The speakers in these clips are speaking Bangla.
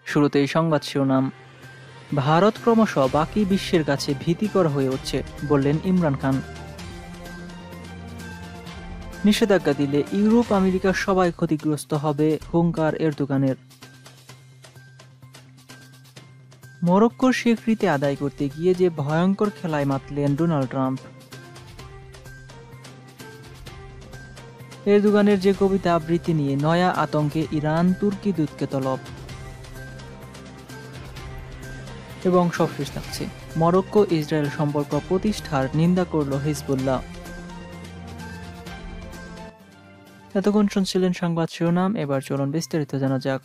শুরুতেই সংবাদ শিরোনাম। ভারত ক্রমশ বাকি বিশ্বের কাছে ভীতিকর হয়ে উঠছে, বললেন ইমরান খান। নিষেধাজ্ঞা দিলে ইউরোপ আমেরিকা সবাই ক্ষতিগ্রস্ত হবে, হুঙ্কার এরদোগানের। মরক্কোর স্বীকৃতি আদায় করতে গিয়ে যে ভয়ঙ্কর খেলায় মাতলেন ডোনাল্ড ট্রাম্প। এরদোগানের যে কবিতা আবৃত্তি নিয়ে নয়া আতঙ্কে ইরান, তুর্কি দূতকে তলব। এবং সবশেষ থাকছে, মরক্কো ইসরায়েল সম্পর্ক প্রতিষ্ঠার নিন্দা করল হিজবুল্লাহ। এতক্ষণ শুনছিলেন সংবাদ শিরোনাম, এবার চলুন বিস্তারিত জানা যাক।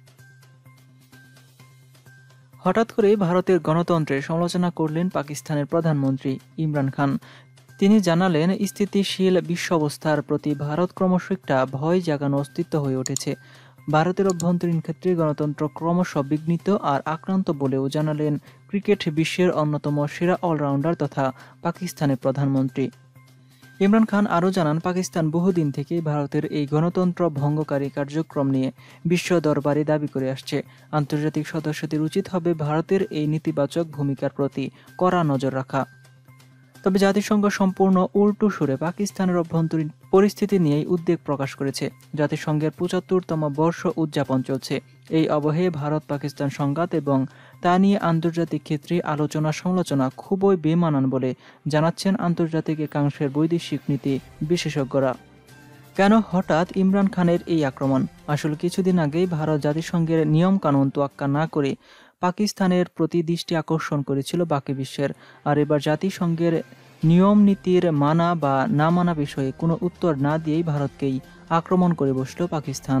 হঠাৎ করে ভারতের গণতন্ত্রের সমালোচনা করলেন পাকিস্তানের প্রধানমন্ত্রী ইমরান খান। তিনি জানালেন, স্থিতিশীল বিশ্ব অবস্থার প্রতি ভারত ক্রমশ একটা ভয় জাগানো অস্তিত্ব হয়ে উঠেছে। ভারতের অভ্যন্তরীণ ক্ষেত্রে গণতন্ত্র ক্রমশ বিঘ্নিত আর আক্রান্ত বলেও জানালেন ক্রিকেট বিশ্বের অন্যতম সেরা অলরাউন্ডার তথা পাকিস্তানের প্রধানমন্ত্রী। ইমরান খান আরও জানান, পাকিস্তান বহুদিন থেকেই ভারতের এই গণতন্ত্র ভঙ্গকারী কার্যক্রম নিয়ে বিশ্ব দরবারে দাবি করে আসছে। আন্তর্জাতিক সদস্যদের উচিত হবে ভারতের এই নেতিবাচক ভূমিকার প্রতি কড়া নজর রাখা। তবে জাতিসংঘ সম্পূর্ণ উল্টো সুরে পাকিস্তানের অভ্যন্তরীণ পরিস্থিতি নিয়েই উদ্বেগ প্রকাশ করেছে। জাতিসংঘের ৭৫তম বর্ষ উদযাপন চলছে। এই অবহে ভারত পাকিস্তান সংঘাত এবং তা নিয়ে আন্তর্জাতিক ক্ষেত্রে আলোচনা সমালোচনা খুবই বেমানান বলে জানাচ্ছেন আন্তর্জাতিক একাংশের বৈদেশিক নীতি বিশেষজ্ঞরা। কেন হঠাৎ ইমরান খানের এই আক্রমণ? আসলে কিছুদিন আগেই ভারত জাতিসংঘের নিয়মকানুন তোয়াক্কা না করে পাকিস্তানের প্রতি দৃষ্টি আকর্ষণ করেছিল বাকি বিশ্বের। আর এবার জাতিসংঘের নিয়ম নীতির মানা বা না মানা বিষয়ে কোনো উত্তর না দিয়েই ভারতকেই আক্রমণ করে বসল পাকিস্তান।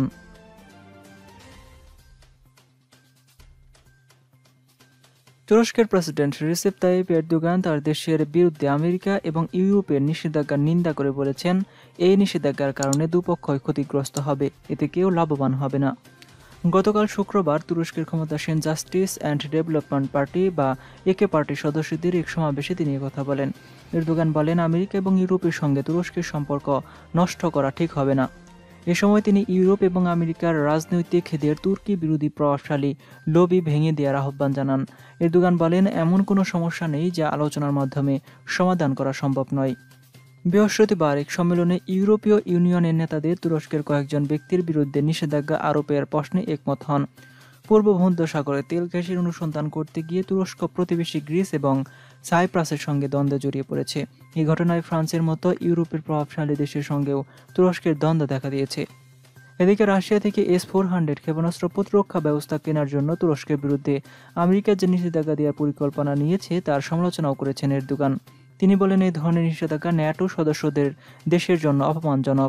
তুরস্কের প্রেসিডেন্ট রিসেপ তাইয়িপ এরদোগান তার দেশের বিরুদ্ধে আমেরিকা এবং ইউরোপের নিষেধাজ্ঞার নিন্দা করে বলেছেন, এই নিষেধাজ্ঞার কারণে দুপক্ষই ক্ষতিগ্রস্ত হবে, এতে কেউ লাভবান হবে না। গতকাল শুক্রবার তুরস্কের ক্ষমতাসীন জাস্টিস অ্যান্ড ডেভেলপমেন্ট পার্টি বা একে পার্টির সদস্যদের এক সমাবেশে তিনি কথা বলেন। এরদোগান বলেন, আমেরিকা এবং ইউরোপের সঙ্গে তুরস্কের সম্পর্ক নষ্ট করা ঠিক হবে না। এ সময় তিনি ইউরোপ এবং আমেরিকার রাজনৈতিকদের তুর্কি বিরোধী প্রভাবশালী লবি ভেঙে দেওয়ার আহ্বান জানান। এরদোগান বলেন, এমন কোনো সমস্যা নেই যা আলোচনার মাধ্যমে সমাধান করা সম্ভব নয়। বৃহস্পতিবার এক সম্মেলনে ইউরোপীয় ইউনিয়নের নেতাদের তুরস্কের কয়েকজন ব্যক্তির বিরুদ্ধে নিষেধাজ্ঞা আরোপের প্রশ্নে একমত হন। পূর্ব ভূমধ্যসাগরে তেল গ্যাসের অনুসন্ধান করতে গিয়ে তুরস্ক প্রতিবেশী গ্রিস এবং সাইপ্রাসের সঙ্গে দ্বন্দ্বে জড়িয়ে পড়েছে। এই ঘটনায় ফ্রান্সের মতো ইউরোপের প্রভাবশালী দেশের সঙ্গেও তুরস্কের দ্বন্দ্ব দেখা দিয়েছে। এদিকে রাশিয়া থেকে S-400 ক্ষেপণাস্ত্র প্রতিরক্ষা ব্যবস্থা কেনার জন্য তুরস্কের বিরুদ্ধে আমেরিকা যে নিষেধাজ্ঞা দেওয়ার পরিকল্পনা নিয়েছে তার সমালোচনাও করেছেন এরদোগান। তিনি বলেন, এই ধরনের নিষেধাজ্ঞা ন্যাটো সদস্যদের দেশের জন্য অপমানজনক।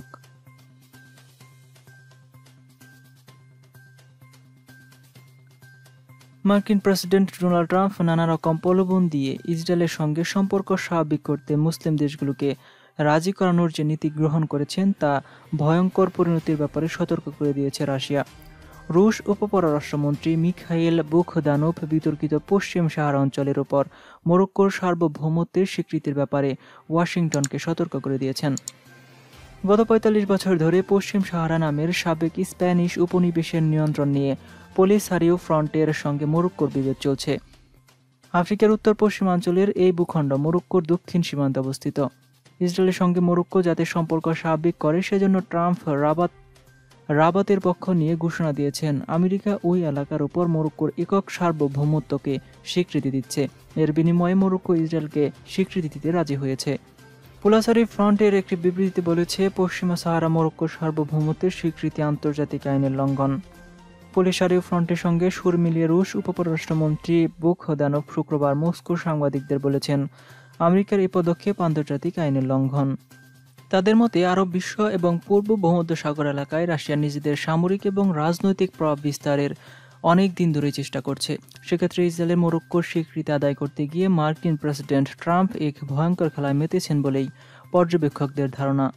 মার্কিন প্রেসিডেন্ট ডোনাল্ড ট্রাম্প নানা রকম প্রলোভন দিয়ে ইসরায়েলের সঙ্গে সম্পর্ক স্বাভাবিক করতে মুসলিম দেশগুলোকে রাজি করানোর যে নীতি গ্রহণ করেছেন তা ভয়ঙ্কর পরিণতির ব্যাপারে সতর্ক করে দিয়েছে রাশিয়া। রুশ উপপররাষ্ট্রমন্ত্রী মিখাইল বুখদানোভ বিতর্কিত পশ্চিম সাহারা অঞ্চলের ওপর মরক্কোর সার্বভৌমত্বের স্বীকৃতির ব্যাপারে ওয়াশিংটনকে সতর্ক করে দিয়েছেন। গত ৪৫ বছর ধরে পশ্চিম সাহারা নামের সাবেক স্প্যানিশ উপনিবেশের নিয়ন্ত্রণ নিয়ে পলিসারিও ফ্রন্টের সঙ্গে মরক্কোর বিভেদ চলছে। আফ্রিকার উত্তর পশ্চিমাঞ্চলের এই ভূখণ্ড মরক্কোর দক্ষিণ সীমান্তে অবস্থিত। ইসরায়েলের সঙ্গে মরক্কো যাতে সম্পর্ক স্বাভাবিক করে সেজন্য ট্রাম্প রাবাতের পক্ষ নিয়ে ঘোষণা দিয়েছেন। আমেরিকা ওই এলাকার উপর মরক্কোর একক সার্বভৌমত্বকে স্বীকৃতি দিচ্ছে। এর বিনিময়ে মরক্কো ইসরায়েলকে স্বীকৃতি দিতে রাজি হয়েছে। পোলাসারি ফ্রন্টের একটি বিবৃতিতে বলেছে, পশ্চিমা সাহারা মরক্কোর সার্বভৌমত্বের স্বীকৃতি আন্তর্জাতিক আইনের লঙ্ঘন। পোলিসারিও ফ্রন্টের সঙ্গে সুর মিলিয়ে রুশ উপপররাষ্ট্রমন্ত্রী বুখদানোভ শুক্রবার মস্কোর সাংবাদিকদের বলেছেন, আমেরিকার এই পদক্ষেপ আন্তর্জাতিক আইনের লঙ্ঘন। তাদের মতে আরব বিশ্ব এবং পূর্ব ভূমধ্যসাগর এলাকায় রাশিয়া নিজেদের সামরিক এবং রাজনৈতিক প্রভাব বিস্তারের অনেক দিন ধরেই চেষ্টা করছে। সেক্ষেত্রে ইসরায়েলের মরক্কোর স্বীকৃতি আদায় করতে গিয়ে মার্কিন প্রেসিডেন্ট ট্রাম্প এক ভয়ঙ্কর খেলায় মেতেছেন বলেই পর্যবেক্ষকদের ধারণা।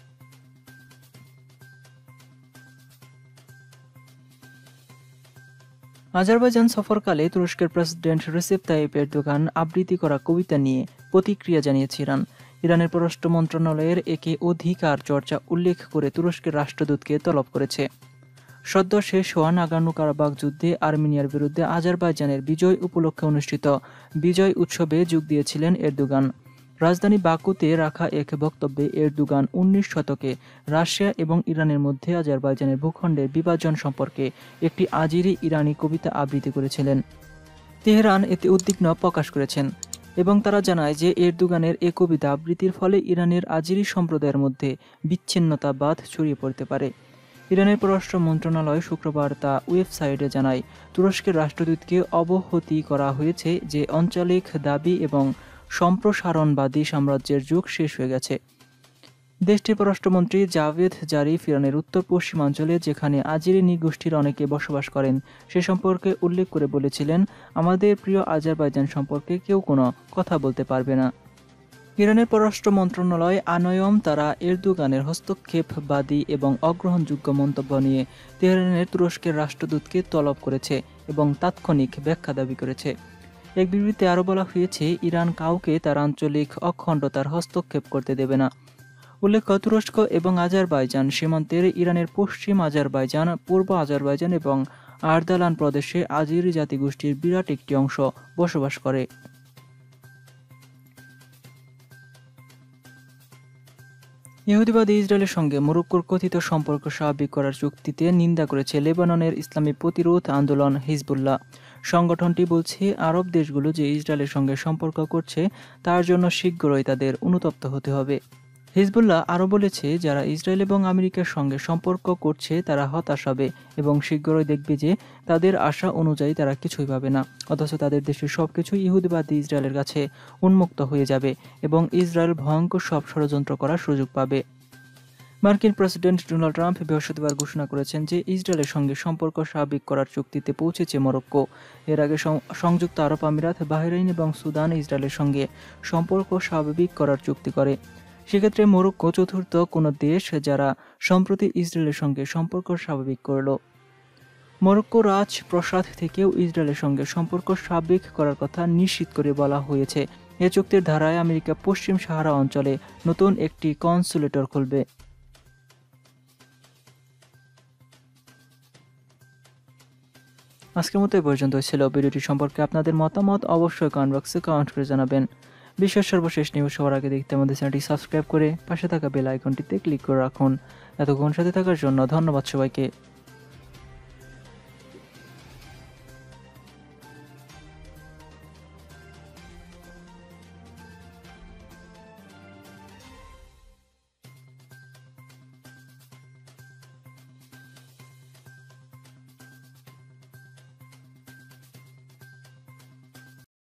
আজারবাইজান সফরকালে তুরস্কের প্রেসিডেন্ট রিসেপ তাইয়িপ এরদোগান আবৃত্তি করা কবিতা নিয়ে প্রতিক্রিয়া জানিয়েছে ইরান। ইরানের পররাষ্ট্র মন্ত্রণালয়ের একে অধিকার চর্চা উল্লেখ করে তুরস্কের রাষ্ট্রদূতকে তলব করেছে। সদ্য শেষ হওয়া নাগোর্নো-কারাবাখ যুদ্ধে আর্মেনিয়ার বিরুদ্ধে আজারবাইজানের বিজয় উপলক্ষে অনুষ্ঠিত বিজয় উৎসবে যোগ দিয়েছিলেন এরদোগান। রাজধানী বাকুতে রাখা এক বক্তব্যে এরদোগান ১৯ শতকে রাশিয়া এবং ইরানের মধ্যে আজারবাইজানের ভূখণ্ডের বিভাজন সম্পর্কে একটি আজিরি ইরানি কবিতা আবৃত্তি করেছিলেন। তেহরান এতে উদ্বিগ্ন প্রকাশ করেছেন এবং তারা জানায় যে এরদোগানের এ কবিতা আবৃত্তির ফলে ইরানের আজিরি সম্প্রদায়ের মধ্যে বিচ্ছিন্নতাবাদ ছড়িয়ে পড়তে পারে। ইরানের পররাষ্ট্র মন্ত্রণালয় শুক্রবার তা ওয়েবসাইটে জানায়, তুরস্কের রাষ্ট্রদূতকে অবহিত করা হয়েছে যে আঞ্চলিক দাবি এবং সম্প্রসারণবাদী সাম্রাজ্যের যুগ শেষ হয়ে গেছে। দেশটির পররাষ্ট্রমন্ত্রী জাভেদ জারিফ ইরানের উত্তর পশ্চিমাঞ্চলে যেখানে আজেরি নৃগোষ্ঠীর অনেকে বসবাস করেন সে সম্পর্কে উল্লেখ করে বলেছিলেন, আমাদের প্রিয় আজারবাইজান সম্পর্কে কেউ কোনো কথা বলতে পারবে না। ইরানের পররাষ্ট্র মন্ত্রণালয় আনয়ম তারা এরদোগানের হস্তক্ষেপবাদী এবং অগ্রহণযোগ্য মন্তব্য নিয়ে তেহরানের তুরস্কের রাষ্ট্রদূতকে তলব করেছে এবং তাৎক্ষণিক ব্যাখ্যা দাবি করেছে। এক বিবৃতিতে আরও বলা হয়েছে, ইরান কাউকে তার আঞ্চলিক অখণ্ডতার হস্তক্ষেপ করতে দেবে না। উল্লেখ্য, তুরস্ক এবং আজারবাইজান সীমান্তের ইরানের পশ্চিম আজারবাইজান, পূর্ব আজারবাইজান এবং আর্দালান প্রদেশে আজেরি জাতিগোষ্ঠীর বিরাট একটি অংশ বসবাস করে। ইহুদিবাদী ইসরায়েলের সঙ্গে মরক্কোর কথিত সম্পর্ক স্বাভাবিক করার চুক্তিতে নিন্দা করেছে লেবাননের ইসলামী প্রতিরোধ আন্দোলন হিজবুল্লাহ। সংগঠনটি বলছে, আরব দেশগুলো যে ইসরায়েলের সঙ্গে সম্পর্ক করছে তার জন্য শীঘ্রই তাদের অনুতপ্ত হতে হবে। হিজবুল্লাহ আরও বলেছে, যারা ইসরায়েল এবং আমেরিকার সঙ্গে সম্পর্ক করছে তারা হতাশ হবে এবং শীঘ্রই দেখবে যে তাদের আশা অনুযায়ী তারা কিছুই পাবে না, অথচ তাদের দেশের সবকিছু ইহুদিবাদী ইসরায়েলের কাছে উন্মুক্ত হয়ে যাবে এবং ইসরায়েল ভয়ঙ্কর সব ষড়যন্ত্র করার সুযোগ পাবে। মার্কিন প্রেসিডেন্ট ডোনাল্ড ট্রাম্প বৃহস্পতিবার ঘোষণা করেছেন যে ইসরায়েলের সঙ্গে সম্পর্ক স্বাভাবিক করার চুক্তিতে পৌঁছেছে মরক্কো। এর আগে সংযুক্ত আরব আমিরাত, বাহরাইন এবং সুদান ইসরায়েলের সঙ্গে সম্পর্ক স্বাভাবিক করার চুক্তি করে। সেক্ষেত্রে মরক্কো চতুর্থ কোনো দেশ যারা সম্প্রতি ইসরায়েলের সঙ্গে সম্পর্ক স্বাভাবিক করল। মরক্কো রাজপ্রাসাদ থেকেও ইসরায়েলের সঙ্গে সম্পর্ক স্বাভাবিক করার কথা নিশ্চিত করে বলা হয়েছে, এ চুক্তির ধারায় আমেরিকা পশ্চিম সাহারা অঞ্চলে নতুন একটি কনসুলেটর খুলবে। আজকের মতো এ পর্যন্তই ছিল। ভিডিওটি সম্পর্কে আপনাদের মতামত অবশ্যই কমেন্ট বক্সে কমেন্ট করে জানাবেন। বিশ্বের সর্বশেষ নিউজ সবার আগে দেখতে আমাদের চ্যানেলটি সাবস্ক্রাইব করে পাশে থাকা বেল আইকনটিতে ক্লিক করে রাখুন। এতক্ষণ সাথে থাকার জন্য ধন্যবাদ সবাইকে।